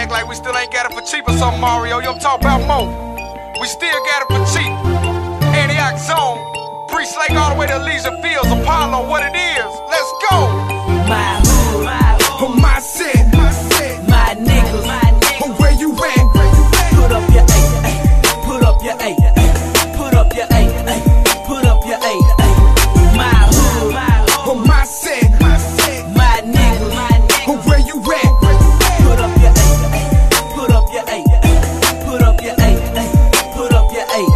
act like we still ain't got it for cheap or something, Mario. You don't talk about more. We still got it for cheap. Antioch Zone, Priest Lake all the way to Elysian Fields, Apollo, what it is. Let's go. My hood, on my set, my niggas, on where you at? Put up your A, put up your A, put up your A, put up your A. My hood, on my set, my niggas, on where you at? put up your A, put up your A, put up your A, put up your A.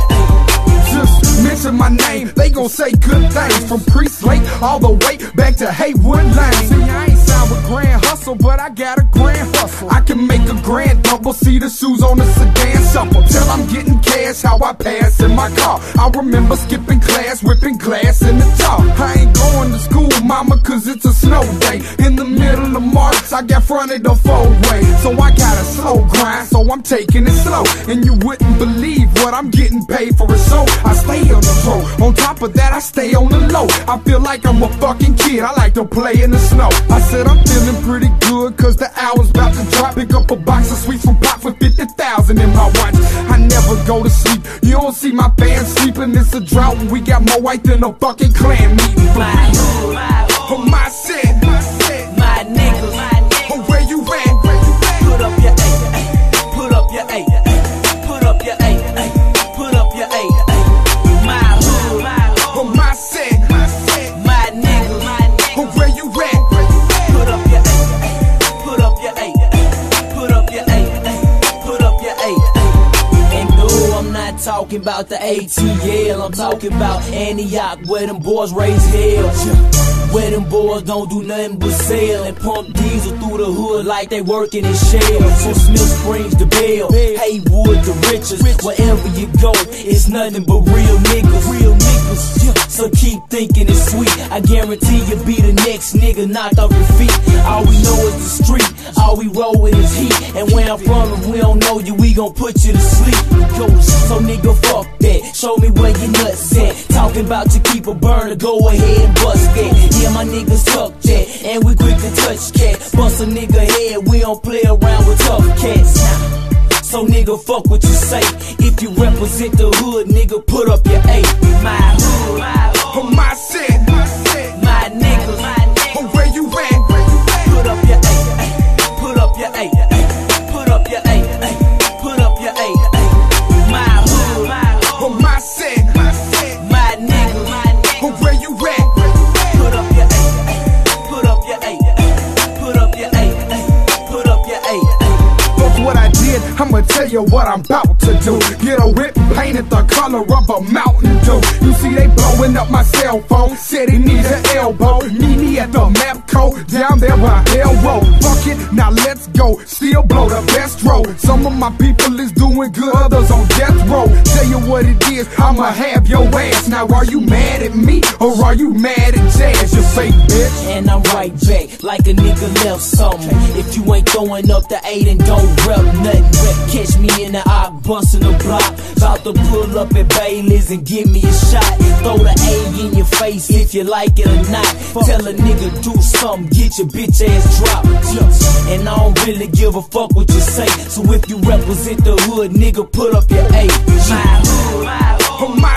Just mention my name, they gon' say good things. From Priest Lake all the way back to Haywood Lane. See, I ain't signed with Grand Hustle, but I got a grand hustle. I can make a grand double, see the shoes on the sedan shuffle. Till I'm getting cash, how I pass in my car. I remember skipping class, whipping glass in the top. I ain't going to school, mama, cause it's a snow day. In the middle of March, I got fronted a four-way. So I got a slow grind, so I'm taking it slow. And you wouldn't believe what I'm getting paid for a show. I stay on the road, on top of that I stay on the low. I feel like I'm a fucking kid, I like to play in the snow. I said I'm feeling pretty good, cause the hour's about to drop. Pick up a box of sweets from Pop for 50,000 in my watch. I never go to sleep, you don't see my fans sleeping. It's a drought and we got more white than a fucking clan meeting. My hood, on my set, my niggas, on where you at? put up your A, put up your A, put up your A, put up your A. My hood, On my set, my niggas, on where you at? put up your A, put up your A, put up your A, put up your A. And no, I'm not talking about the ATL, I'm talking about Antioch, where them boys raise hell. Where them boys don't do nothing but sell and pump diesel through the hood like they working in Shell. From Smith Springs to Bell, Haywood to Richards, wherever you go, it's nothing but real niggas. Real niggas, yeah. So keep thinking it's sweet. I guarantee you'll be the next nigga knocked off your feet. All we know is the street, all we roll with is heat. And where I'm from, if we don't know you, we gon' put you to sleep. So nigga, fuck that. Show me where your nuts at. Talking about you keep a burner, go ahead and bust that. Yeah, my niggas tuck that, and we quick to touch cat. Bust a nigga head, we don't play around with tough cats. So nigga, fuck what you say. If you represent the hood, nigga, put up your A. My hood, On my set, my niggas, on where you at? put up your A, put up your A, put up your A, put up your A. My hood, On my set, my niggas, on where you at? put up your A, put up your A, put up your A, put up your A. Fuck what I did, I'ma tell you what I'm about to do. Get a whip and paint it the color of a Mountain Dew. You see they blowing up my cell phone, said he needs an elbow. Meet me at the Mapco, down there by Hell Road. Fuck it, now let's go, still blow the best road. Some of my people is doing good, others on death row. Tell you what it is, I'ma have your ass. Now are you mad at me, or are you mad at Jazz, you fake bitch? And I'm right back, like a nigga left something. If you ain't throwing up the 8 and don't rep nothing, catch me in the eye, bustin' the block. About to pull up at Bailey's and give me a shot. Throw the A in your face if you like it or not. Tell a nigga do something, get your bitch ass dropped. And I don't really give a fuck what you say. So if you represent the hood, nigga, put up your A. My hood, On my